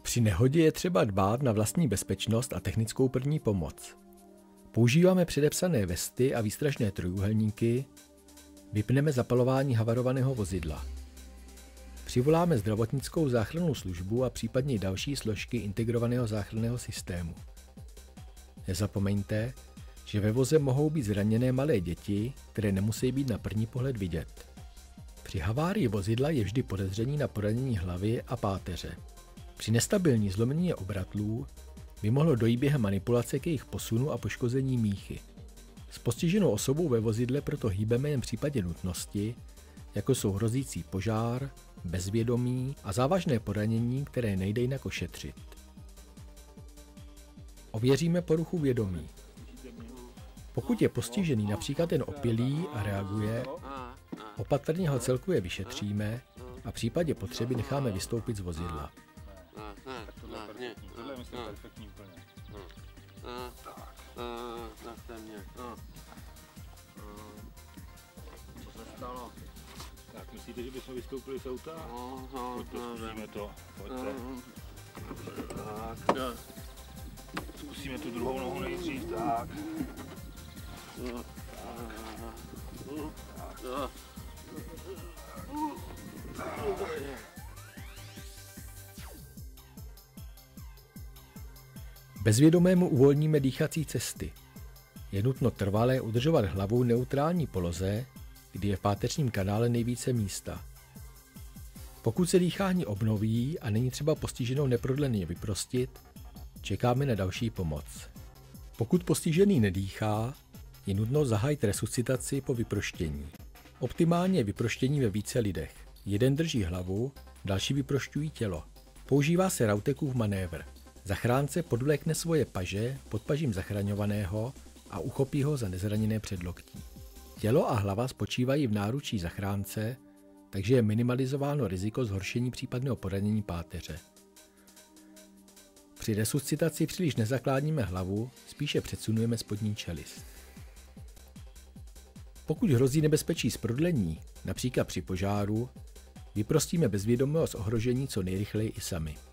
Při nehodě je třeba dbát na vlastní bezpečnost a technickou první pomoc. Používáme předepsané vesty a výstražné trojúhelníky, vypneme zapalování havarovaného vozidla. Přivoláme zdravotnickou záchrannou službu a případně další složky integrovaného záchranného systému. Nezapomeňte, že ve voze mohou být zraněné malé děti, které nemusí být na první pohled vidět. Při havárii vozidla je vždy podezření na poranění hlavy a páteře. Při nestabilní zlomení obratlů by mohlo dojít během manipulace k jejich posunu a poškození míchy. S postiženou osobou ve vozidle proto hýbeme jen v případě nutnosti, jako jsou hrozící požár, bezvědomí a závažné poranění, které nejde jinak ošetřit. Ověříme poruchu vědomí. Pokud je postižený například jen opilý a reaguje, opatrně ho celkově vyšetříme a v případě potřeby necháme vystoupit z vozidla. Tohle je myslím perfektní úplně. Co se stalo? Tak myslíte, že bychom vystoupili z auta? Zkusíme to. Pojďte. Zkusíme tu druhou nohu nejdřív, tak. Bezvědomému uvolníme dýchací cesty. Je nutno trvale udržovat hlavu v neutrální poloze, kdy je v pátečním kanále nejvíce místa. Pokud se dýchání obnoví a není třeba postiženou neprodleně vyprostit, čekáme na další pomoc. Pokud postižený nedýchá, je nutno zahájit resuscitaci po vyproštění. Optimálně je vyproštění ve více lidech. Jeden drží hlavu, další vyprošťují tělo. Používá se Rautekův manévr. Zachránce podvlékne svoje paže pod pažím zachraňovaného a uchopí ho za nezraněné předloktí. Tělo a hlava spočívají v náručí zachránce, takže je minimalizováno riziko zhoršení případného poranění páteře. Při resuscitaci příliš nezakláníme hlavu, spíše předsunujeme spodní čelist. Pokud hrozí nebezpečí z prodlení, například při požáru, vyprostíme bezvědomého z ohrožení co nejrychleji i sami.